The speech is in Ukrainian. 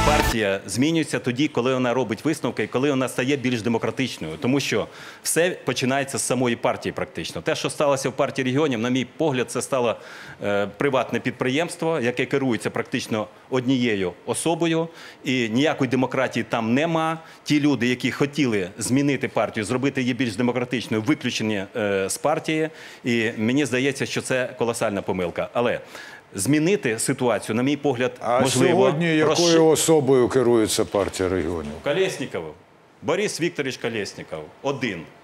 партія змінюється тоді, коли вона робить висновки і коли вона стає більш демократичною. Тому що все починається з самої партії практично. Те, що сталося в партії регіонів, на мій погляд, це стало приватне підприємство, яке керується практично однією особою. І ніякої демократії там нема. Ті люди, які хотіли змінити партію, зробити її більш демократичною, виключені з партії. І мені здається, що це колосальна помилка. Але змінити ситуацію, на мій погляд, можливо. А сьогодні якою особою керується партія регіонів? Колєсніков. Борис Вікторович Колєсніков. Один.